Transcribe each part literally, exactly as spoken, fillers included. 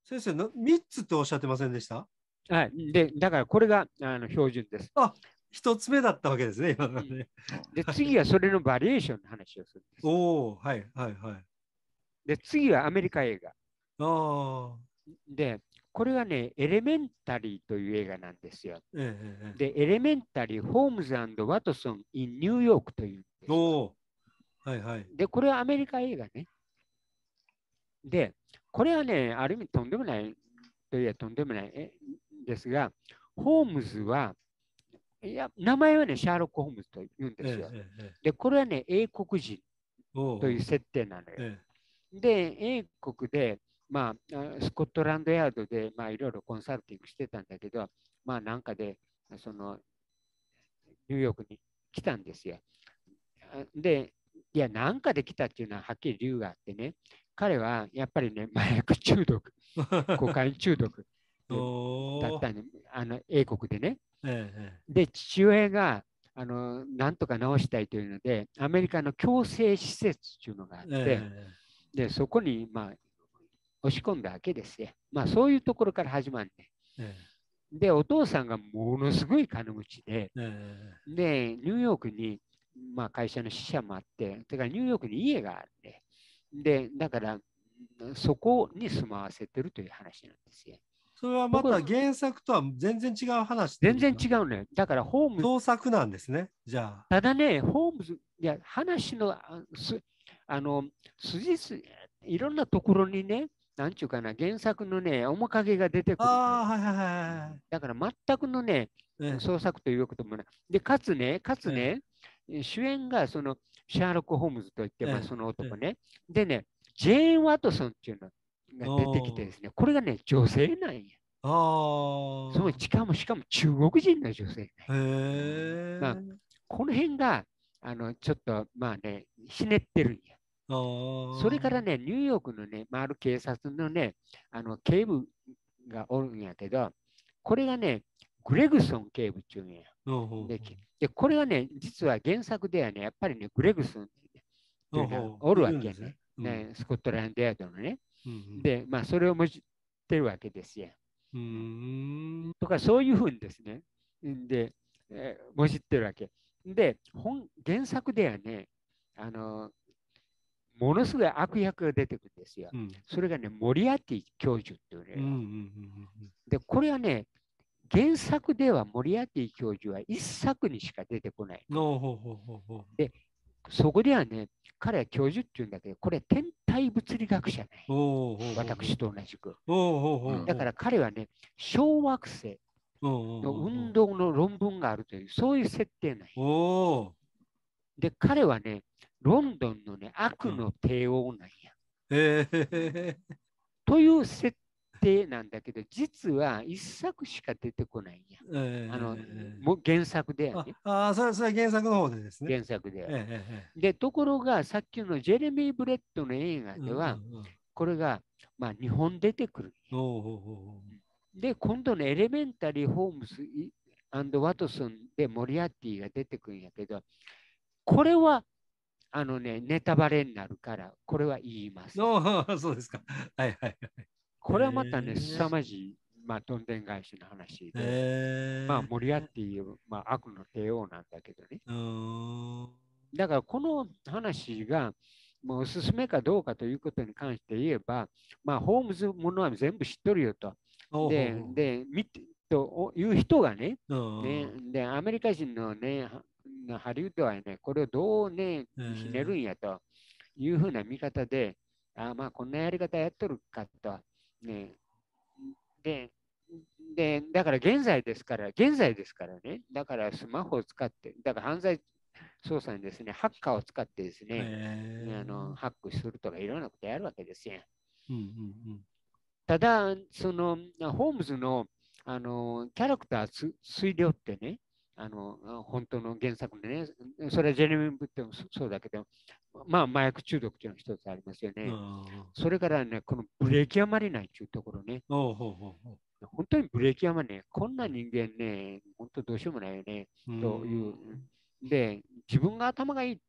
先生のみっつっておっしゃってませんでした？ はい。で、だからこれがあの標準です。 あ、一つ目だったわけですね、今のうん、 ね。 で、 はい、 次はそれのバリエーションの話をするんです。 おお、はいはいはい。 で、次はアメリカ映画。 ああ、 で、これはね、エレメンタリーという映画なんですよ。 ええええ。 で、エレメンタリー、ホームズワトソン・イン・ニューヨークというんでおす。 お、はいはい。 で、これはアメリカ映画ね。で、これはね、ある意味とんでもないといえばとんでもないえですが、ホームズは、いや、名前はね、シャーロック・ホームズと言うんでえすよ。 えええ。 で、これはね、英国人おお、 という設定なのよ。 ええ。 で、英国で、まあ、スコットランドヤードで、まあ、いろいろコンサルティングしてたんだけど、まあ、なんかで、その、ニューヨークに来たんですよ。で、いや、なんかで来たっていうのははっきり理由があってね、彼はやっぱりね、麻薬中毒、コカイン中毒おお、 だったんで、あの英国でね。 えええで、父親があのなんとか治したいというので、アメリカの矯正施設っていうのがあっえて、 ええ。 で、そこに、まあ、押し込んだわけですよ。まあ、そういうところから始まるね。 えで、お父さんがものすごい金持ちで、 えええ。 で、ニューヨークに、まあ、会社の支社もあって、てかニューヨークに家があって、で、だから、そこに住まわせてるという話なんですよ。 それはまたところ、 原作とは全然違う話って全然こと？ 違うのよ。だから、ホーム、 創作なんですね、じゃあ。 ただね、ホームズ、いや、話の、あすあの、筋す、いろんなところにね、なんちゅうかな、原作のね、面影が出てくるのよ。 ああ、はいはいはいはい。 だから全くのね、 え創作ということもない。で、かつね、かつえね、主演がそのシャーロック・ホームズといって、まあ、 えそのえええ男ね。でね、ジェーン・ワトソンっていうのえ。 が出てきておー。 ですね、これがね、女性なんや。そのしあかも、しかも中国人の女性なんや。 あ、へまあ、 え。 この辺が、あの、ちょっと、まあね、ひねってるんや。 ああ、 それからね、ニューヨークのね、まあ、ある警察のね、あの、警部がおるんやけど、これがね、グレグソン警部っていうんや。 ほうほうで、 ほでこれはね、実は原作ではね、やっぱりね、グレグソンってう。 いうのはほうほう。 おるいるんですね。 わけね。 うん。 ね、スコットランドヤードのね。 うんで、まあ、それをもじってるわけですよ。 うん。うーん。 とか、そういうふうにですね、で、えーもじってるわけ。で、本原作ではね、あの、ものすごい悪役が出てくるんですよ。 うん。 それがね、モリアティ教授っていうのよ。 うんうんうんで、これはね、原作ではモリアティ教授は一作にしか出てこない。 うん。ほうほうほうほうほう。 で、そこではね、彼は教授っていうんだけど、これ天体物理学者ね。 ほうほうほうほう。 私と同じく。 ほうほうほうほう。 だから彼はね、小惑星ほうほうのほうほう。 運動の論文があるという、そういう設定なんや。 おお。 で、彼はね、ロンドンのね、悪うん。 の帝王なんや。 へえ。 という設定なんだけど、実は一作しか出てこないんや。 えあの、 え。 もう原作ではあ、 ね、 あー、それ、それは原作の方でですね。 原作では。 ええええ。 で、ところが、さっきのジェレミー・ブレッドの映画うんうでは、 んうん。 これが、まあ、日本出てくるんや。 おおほうほうほで、今度のエレメンタリー・ホームズワトソンでモリアッティが出てくるんやけど、これは、あのね、ネタバレになるから、これは言いまう。 せん。 おお、そうですか。はいはいはい。 これはまたね、凄えまじい、まあ、どんでん返しの話え。 で、まあ、 えモリアッえ。 ティ、まあ、悪の帝王なんだけどね。 うーん。 だからこの話がもうおすすめかどうかということに関して言えば、まあ、ホームズものは全部知っとるよと。 ほうほうで、 ほで、見てという人がね、 う。うんね、 うん。 で、アメリカ人のね、ハリウッドはね、これをどうね、ひねるんえやというふうな見方で、あまあ、こんなやり方やっとるかと。ね、で、で、だから現在ですから、現在ですからね、だからスマホを使って、だから犯罪操作にですね、ハッカーを使ってですえ。 ね、あのええ。 ハックするとかいろんなことやるわけですよ。 うんうんただ、そのホームズのあのキャラクター推量ってね、あの本当の原作でね、それはジェレミー・ブッテもそうだけど、まあ麻薬中毒っていうのが一つありますようん。 ね。 ああ。 それからね、このブレーキあまりないっていうところね、 ほうほうほうほ本当にブレーキ山ね、こんな人間ね、本当どうしようもないよね、 う。うーという。 ん。 で、自分が頭がいいっ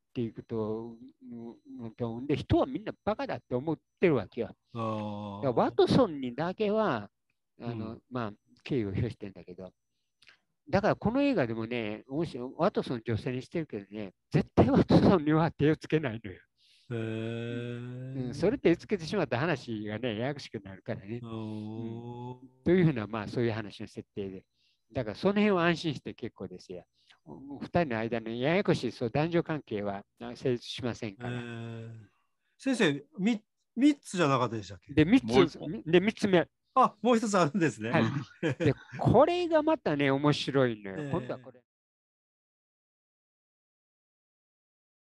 っていうことうんで、人はみんなバカだって思ってるわけよ。 あだからワあ。 トソンにだけは、あの、 うんまあ、敬意を表してるんだけど、だからこの映画でもね、もしワトソン女性にしてるけどね、絶対ワトソンには手をつけないのよ。 へうん、 え。 それ手つけてしまった話がね、ややこしくなるからね。 ううん、 ーん。 というふうな、まあ、そういう話の設定で。だからその辺は安心して結構ですよ。ふたりの間のややこしいそう男女関係はあ成立しませんえから。 ー、先生、み、三つじゃなかったでしたっけ？ で、3つ、 もう一本。 で、三つ目。 あ、もう一つあるんですね。 はい。で、これがまたね、面白いのよ。 えー今度はこれ。